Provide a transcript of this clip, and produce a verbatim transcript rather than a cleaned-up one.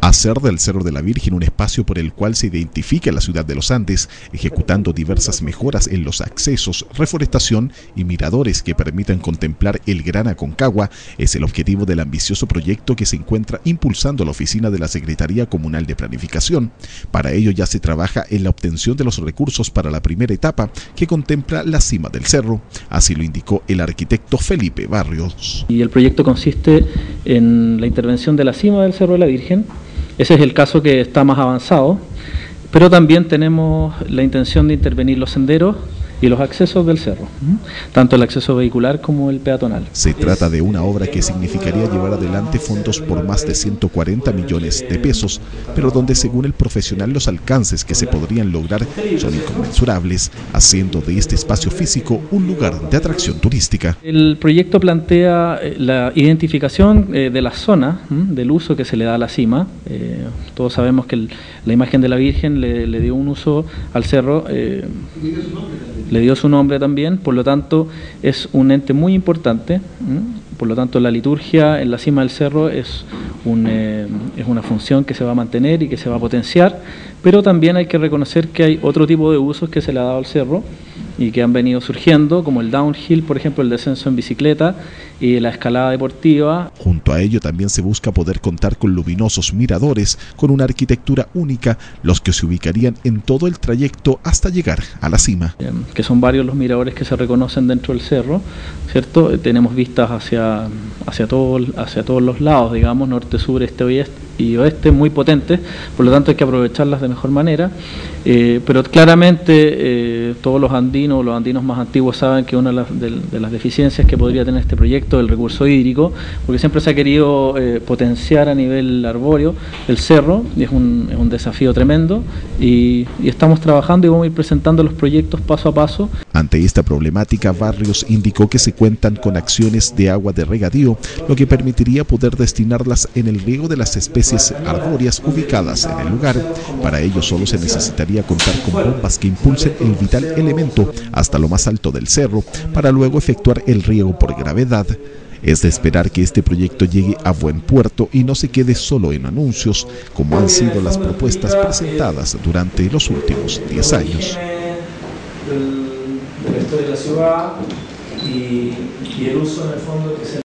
Hacer del Cerro de la Virgen un espacio por el cual se identifica la ciudad de los Andes, ejecutando diversas mejoras en los accesos, reforestación y miradores que permitan contemplar el Gran Aconcagua, es el objetivo del ambicioso proyecto que se encuentra impulsando la oficina de la Secretaría Comunal de Planificación. Para ello ya se trabaja en la obtención de los recursos para la primera etapa, que contempla la cima del cerro. Así lo indicó el arquitecto Felipe Barrios. Y el proyecto consiste en la intervención de la cima del Cerro de la Virgen. Ese es el caso que está más avanzado, pero también tenemos la intención de intervenir los senderos y los accesos del cerro, tanto el acceso vehicular como el peatonal. Se trata de una obra que significaría llevar adelante fondos por más de ciento cuarenta millones de pesos, pero donde según el profesional los alcances que se podrían lograr son inconmensurables, haciendo de este espacio físico un lugar de atracción turística. El proyecto plantea la identificación eh, de la zona, ¿m? del uso que se le da a la cima. Eh, todos sabemos que el, la imagen de la Virgen le, le dio un uso al cerro, eh, le dio su nombre también, por lo tanto es un ente muy importante, ¿m? Por lo tanto la liturgia en la cima del cerro es, un, eh, es una función que se va a mantener y que se va a potenciar, pero también hay que reconocer que hay otro tipo de usos que se le ha dado al cerro y que han venido surgiendo, como el downhill, por ejemplo, el descenso en bicicleta y la escalada deportiva. Junto a ello también se busca poder contar con luminosos miradores, con una arquitectura única, los que se ubicarían en todo el trayecto hasta llegar a la cima. Eh, que son varios los miradores que se reconocen dentro del cerro, ¿cierto? Eh, tenemos vistas hacia, hacia, todo, hacia todos los lados, digamos, norte, sur, este, oeste y oeste, muy potentes, por lo tanto hay que aprovecharlas de mejor manera, eh, pero claramente eh, todos los andinos, los andinos más antiguos saben que una de las, de, de las deficiencias que podría tener este proyecto es el recurso hídrico, porque siempre se ha querido eh, potenciar a nivel arbóreo el cerro, y es un, es un desafío tremendo, y, y estamos trabajando y vamos a ir presentando los proyectos paso a paso. Ante esta problemática, Barrios indicó que se cuentan con acciones de agua de regadío, lo que permitiría poder destinarlas en el riego de las especies arbóreas ubicadas en el lugar. Para ello solo se necesitaría contar con bombas que impulsen el vital elemento hasta lo más alto del cerro, para luego efectuar el riego por gravedad. Es de esperar que este proyecto llegue a buen puerto y no se quede solo en anuncios, como han sido las propuestas presentadas durante los últimos diez años. Del, del resto de la ciudad y, y el uso en el fondo que se